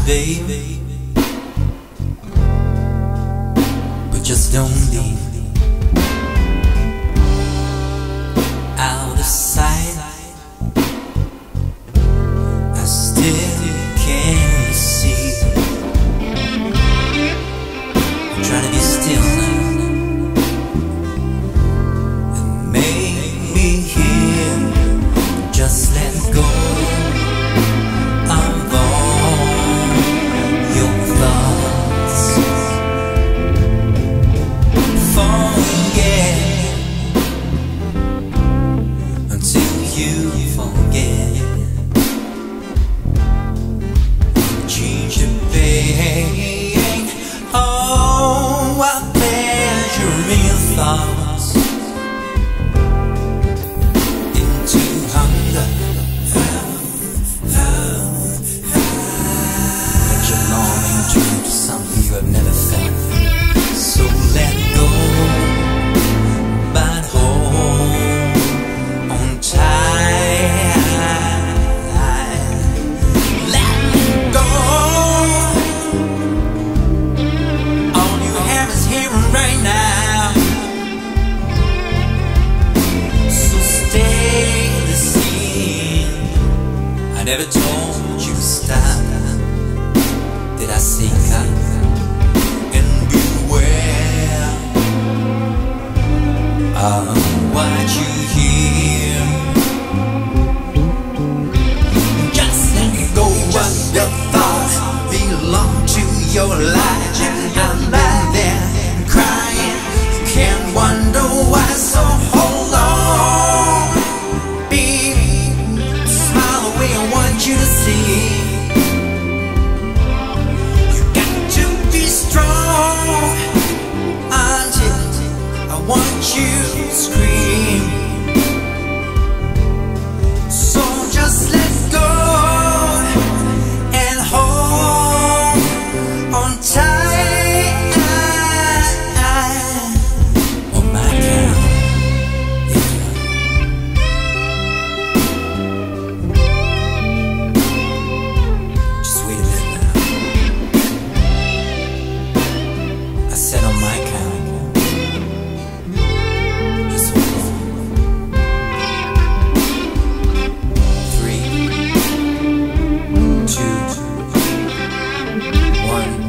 baby, but just don't leave out of sight. I still can't see. I'm trying to be still now and make me hear. Just let go of all your thoughts. Forget until you forget. Change the pain. Oh, what pleasure in your thoughts into hunger. Let your longing turn to something you have never felt. So let go, but hold on tight. Let go. All you have is here and right now. So stay the same. I never told you to stop. Did I say come and beware of what you hear? Just let go of your thoughts belong to your life. I'm lying there crying, can't wonder why. So hold on, baby, smile the way I want you to see. You got to be strong until I want you to scream. So just let go and hold on tight. On my count, yeah. Just wait a minute now. I said on my count. Just hold on. 3, 2, 1.